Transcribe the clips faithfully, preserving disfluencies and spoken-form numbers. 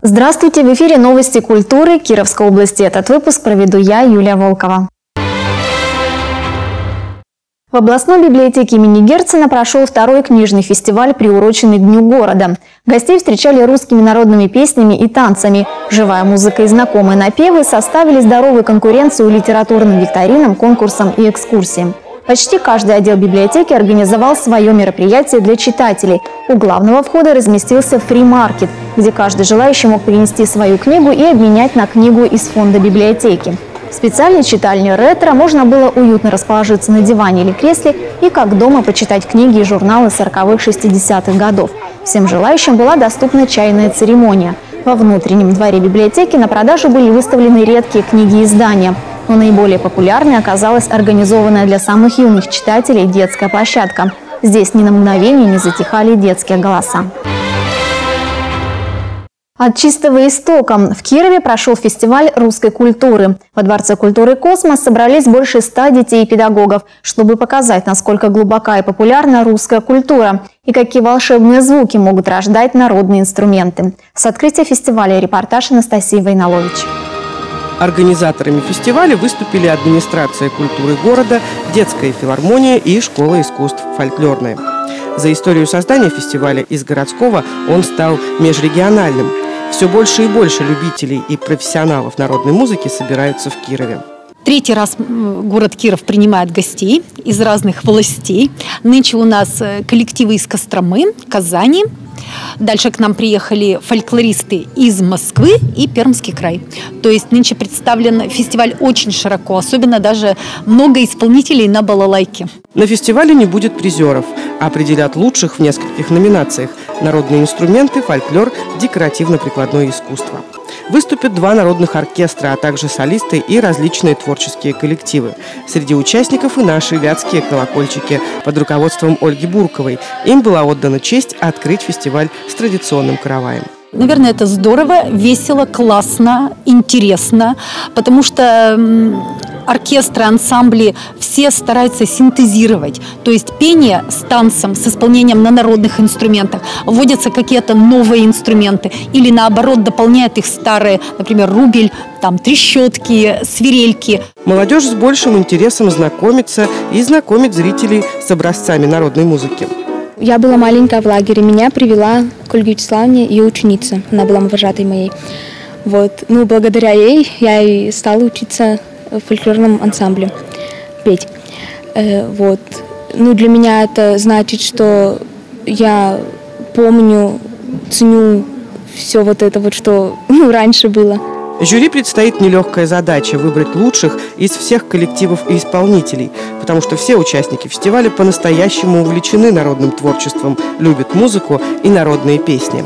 Здравствуйте! В эфире новости культуры Кировской области. Этот выпуск проведу я, Юлия Волкова. В областной библиотеке имени Герцена прошел второй книжный фестиваль, приуроченный к Дню города. Гостей встречали русскими народными песнями и танцами. Живая музыка и знакомые напевы составили здоровую конкуренцию литературным викторинам, конкурсам и экскурсиям. Почти каждый отдел библиотеки организовал свое мероприятие для читателей. У главного входа разместился фри-маркет, где каждый желающий мог принести свою книгу и обменять на книгу из фонда библиотеки. В специальной читальне «Ретро» можно было уютно расположиться на диване или кресле и как дома почитать книги и журналы сороковых-шестидесятых годов. Всем желающим была доступна чайная церемония. Во внутреннем дворе библиотеки на продажу были выставлены редкие книги и издания. Но наиболее популярной оказалась организованная для самых юных читателей детская площадка. Здесь ни на мгновение не затихали детские голоса. От чистого истока в Кирове прошел фестиваль русской культуры. Во Дворце культуры «Космос» собрались больше ста детей и педагогов, чтобы показать, насколько глубока и популярна русская культура и какие волшебные звуки могут рождать народные инструменты. С открытия фестиваля репортаж Анастасии Войнолович. Организаторами фестиваля выступили администрация культуры города, детская филармония и школа искусств «Фольклорная». За историю создания фестиваля из городского он стал межрегиональным. Все больше и больше любителей и профессионалов народной музыки собираются в Кирове. Третий раз город Киров принимает гостей из разных властей. Нынче у нас коллективы из Костромы, Казани. Дальше к нам приехали фольклористы из Москвы и Пермский край. То есть нынче представлен фестиваль очень широко, особенно даже много исполнителей на балалайке. На фестивале не будет призеров, а определят лучших в нескольких номинациях: народные инструменты, фольклор, декоративно-прикладное искусство. Выступят два народных оркестра, а также солисты и различные творческие коллективы. Среди участников и наши вятские колокольчики под руководством Ольги Бурковой. Им была отдана честь открыть фестиваль с традиционным караваем. Наверное, это здорово, весело, классно, интересно, потому что оркестры, ансамбли все стараются синтезировать. То есть пение с танцем, с исполнением на народных инструментах, вводятся какие-то новые инструменты или наоборот дополняют их старые, например, рубель, там, трещотки, свирельки. Молодежь с большим интересом знакомится и знакомит зрителей с образцами народной музыки. Я была маленькая в лагере, меня привела к Ольге Вячеславовне ее ученица, она была вожатой моей. Вот. Ну, благодаря ей я и стала учиться в фольклорном ансамбле петь. Э, вот. Ну, для меня это значит, что я помню, ценю все вот это вот, что ну, раньше было. Жюри предстоит нелегкая задача – выбрать лучших из всех коллективов и исполнителей, потому что все участники фестиваля по-настоящему увлечены народным творчеством, любят музыку и народные песни.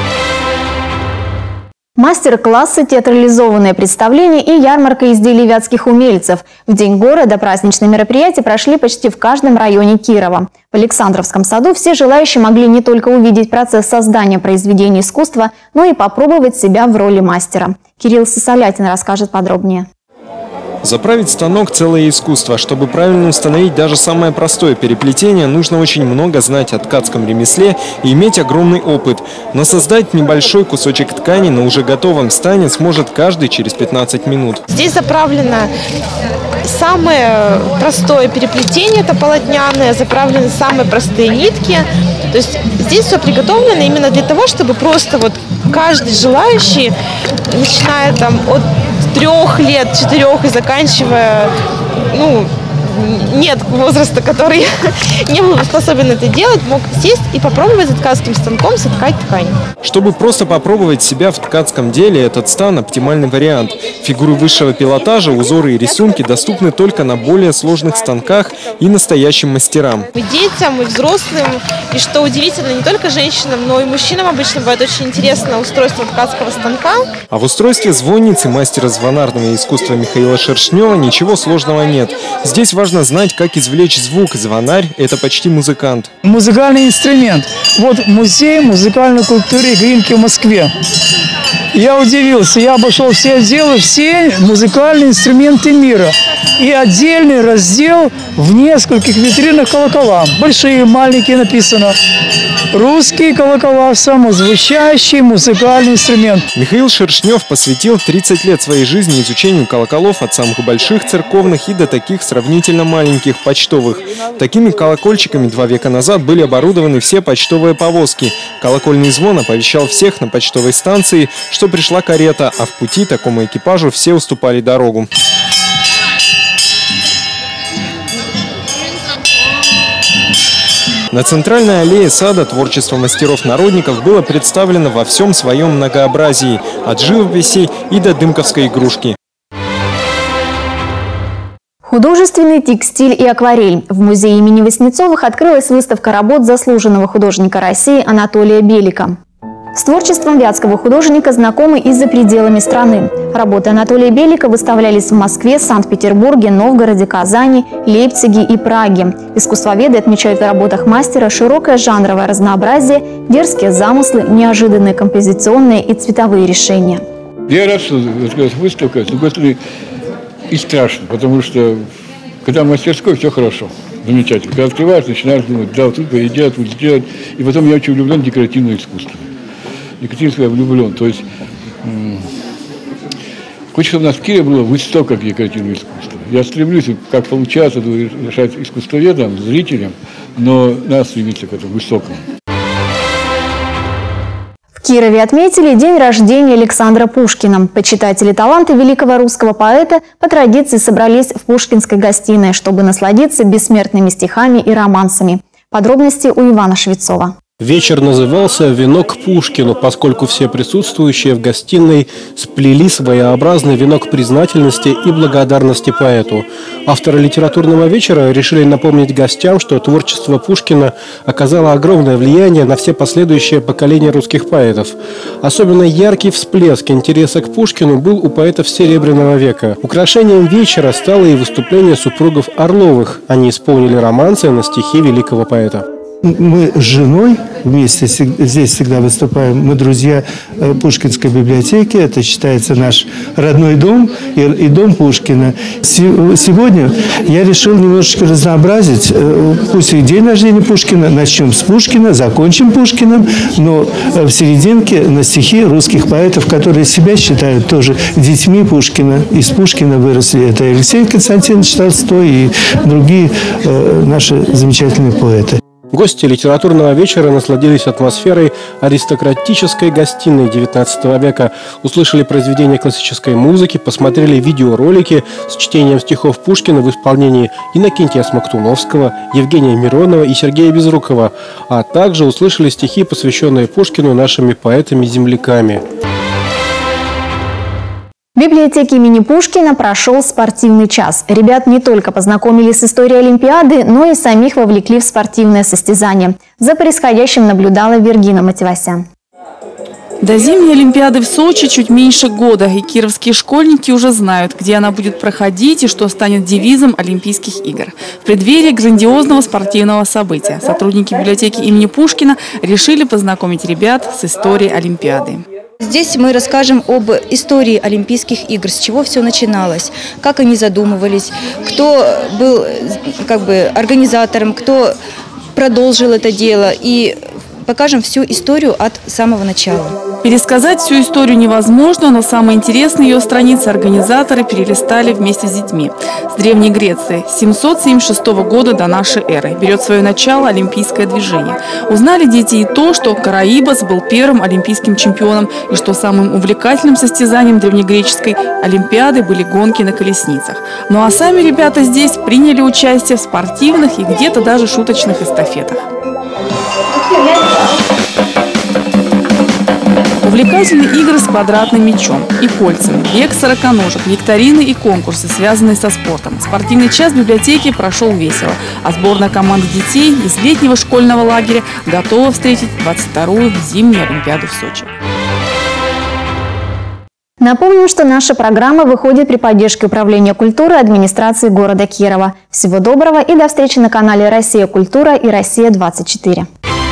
Мастер-классы, театрализованные представления и ярмарка изделий вятских умельцев. В День города праздничные мероприятия прошли почти в каждом районе Кирова. В Александровском саду все желающие могли не только увидеть процесс создания произведений искусства, но и попробовать себя в роли мастера. Кирилл Сысолятин расскажет подробнее. Заправить станок – целое искусство. Чтобы правильно установить даже самое простое переплетение, нужно очень много знать о ткацком ремесле и иметь огромный опыт. Но создать небольшой кусочек ткани на уже готовом стане сможет каждый через пятнадцать минут. Здесь заправлено самое простое переплетение, это полотняное, заправлены самые простые нитки. То есть здесь все приготовлено именно для того, чтобы просто вот каждый желающий, начиная там от трех лет, четырех и заканчивая, ну, нет возраста, который не был способен это делать, мог сесть и попробовать за ткацким станком соткать ткань. Чтобы просто попробовать себя в ткацком деле, этот стан – оптимальный вариант. Фигуры высшего пилотажа, узоры и рисунки доступны только на более сложных станках и настоящим мастерам. И детям, и взрослым, и что удивительно, не только женщинам, но и мужчинам обычно бывает очень интересно устройство ткацкого станка. А в устройстве звонницы мастера звонарного искусства Михаила Шершнева ничего сложного нет. Здесь важно знать, как извлечь звук. Звонарь – это почти музыкант. Музыкальный инструмент. Вот музей музыкальной культуры Гринки в Москве. Я удивился, я обошел все отделы, все музыкальные инструменты мира. И отдельный раздел в нескольких витринах колокола. Большие, маленькие написано. Русские колокола – самозвучащий музыкальный инструмент. Михаил Шершнев посвятил тридцать лет своей жизни изучению колоколов от самых больших церковных и до таких сравнительно маленьких почтовых. Такими колокольчиками два века назад были оборудованы все почтовые повозки. Колокольный звон оповещал всех на почтовой станции, что пришла карета, а в пути такому экипажу все уступали дорогу. На центральной аллее сада творчество мастеров-народников было представлено во всем своем многообразии – от живописи и до дымковской игрушки. Художественный текстиль и акварель. В музее имени Васнецовых открылась выставка работ заслуженного художника России Анатолия Белика. С творчеством вятского художника знакомы и за пределами страны. Работы Анатолия Белика выставлялись в Москве, Санкт-Петербурге, Новгороде, Казани, Лейпциге и Праге. Искусствоведы отмечают в работах мастера широкое жанровое разнообразие, дерзкие замыслы, неожиданные композиционные и цветовые решения. Я рад, что выставка, с другой стороны, и страшно, потому что когда в мастерской все хорошо, замечательно. Когда открываешь, начинаешь думать, да, вот тут поедят, вот сделать. И потом я очень влюблен в декоративное искусство. Екатеринская влюблен. То есть хочется, чтобы у нас в Киеве было высоко декоративное искусство. Я стремлюсь, как получается, решать искусствоведам, зрителям, но надо стремиться к этому высокому. В Кирове отметили день рождения Александра Пушкина. Почитатели таланта великого русского поэта по традиции собрались в Пушкинской гостиной, чтобы насладиться бессмертными стихами и романсами. Подробности у Ивана Швецова. Вечер назывался «Венок Пушкину», поскольку все присутствующие в гостиной сплели своеобразный венок признательности и благодарности поэту. Авторы литературного вечера решили напомнить гостям, что творчество Пушкина оказало огромное влияние на все последующие поколения русских поэтов. Особенно яркий всплеск интереса к Пушкину был у поэтов Серебряного века. Украшением вечера стало и выступление супругов Орловых. Они исполнили романсы на стихи великого поэта. Мы с женой вместе здесь всегда выступаем. Мы друзья Пушкинской библиотеки. Это считается наш родной дом и, и дом Пушкина. Сегодня я решил немножечко разнообразить. Пусть и день рождения Пушкина. Начнем с Пушкина, закончим Пушкиным. Но в серединке на стихи русских поэтов, которые себя считают тоже детьми Пушкина. Из Пушкина выросли. Это Алексей Константинович Толстой и другие э, наши замечательные поэты. Гости литературного вечера насладились атмосферой аристократической гостиной девятнадцатого века, услышали произведения классической музыки, посмотрели видеоролики с чтением стихов Пушкина в исполнении Иннокентия Смоктуновского, Евгения Миронова и Сергея Безрукова, а также услышали стихи, посвященные Пушкину нашими поэтами-земляками. В библиотеке имени Пушкина прошел спортивный час. Ребят не только познакомили с историей Олимпиады, но и самих вовлекли в спортивное состязание. За происходящим наблюдала Вергина Мативасян. До зимней Олимпиады в Сочи чуть меньше года, и кировские школьники уже знают, где она будет проходить и что станет девизом Олимпийских игр. В преддверии грандиозного спортивного события сотрудники библиотеки имени Пушкина решили познакомить ребят с историей Олимпиады. Здесь мы расскажем об истории Олимпийских игр, с чего все начиналось, как они задумывались, кто был как бы организатором, кто продолжил это дело, и покажем всю историю от самого начала. Пересказать всю историю невозможно, но самые интересные ее страницы организаторы перелистали вместе с детьми. С Древней Греции, с семьсот семьдесят шестого года до нашей эры, берет свое начало олимпийское движение. Узнали дети и то, что Караибос был первым олимпийским чемпионом, и что самым увлекательным состязанием древнегреческой олимпиады были гонки на колесницах. Ну а сами ребята здесь приняли участие в спортивных и где-то даже шуточных эстафетах. Увлекательные игры с квадратным мячом и кольцами, бег сороконожек, викторины и конкурсы, связанные со спортом. Спортивный час в библиотеке прошел весело, а сборная команда детей из летнего школьного лагеря готова встретить двадцать вторую зимнюю Олимпиаду в Сочи. Напомним, что наша программа выходит при поддержке Управления культуры администрации города Кирова. Всего доброго и до встречи на канале «Россия. Культура» и «Россия двадцать четыре».